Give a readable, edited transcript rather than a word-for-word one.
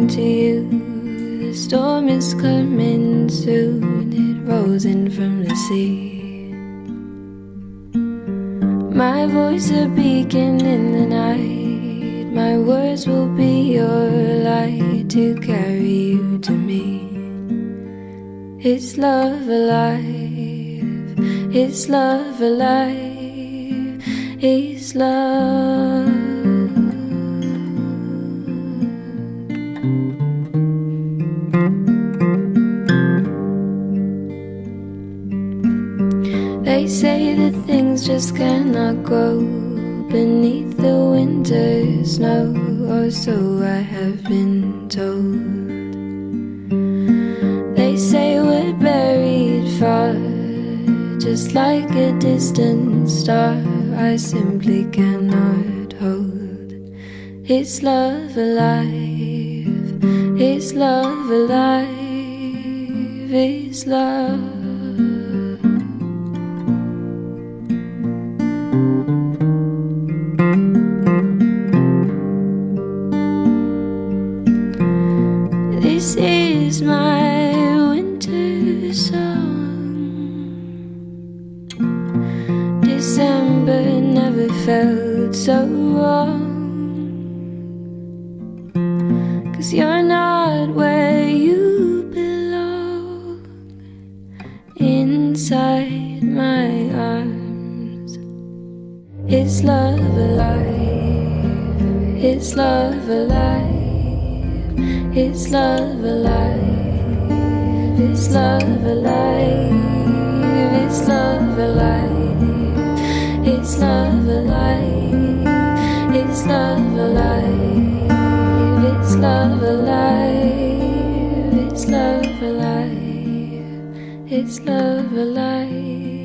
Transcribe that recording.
to you. The storm is coming soon, it rolls in from the sea. My voice a beacon in the night, my words will be your light to carry you to me. It's love alive, it's love alive, it's love. They say that things just cannot grow beneath the winter snow, or so I have been told. They say we're buried far, just like a distant star I simply cannot hold. It's love alive, it's love alive, it's love. This is my winter song. December never felt so wrong, 'cause you're not where you belong. Inside my arms, it's love alive, it's love alive, it's love alive, it's love alive, it's love alive, it's love alive, it's love alive, it's love alive, it's love alive, it's love alive.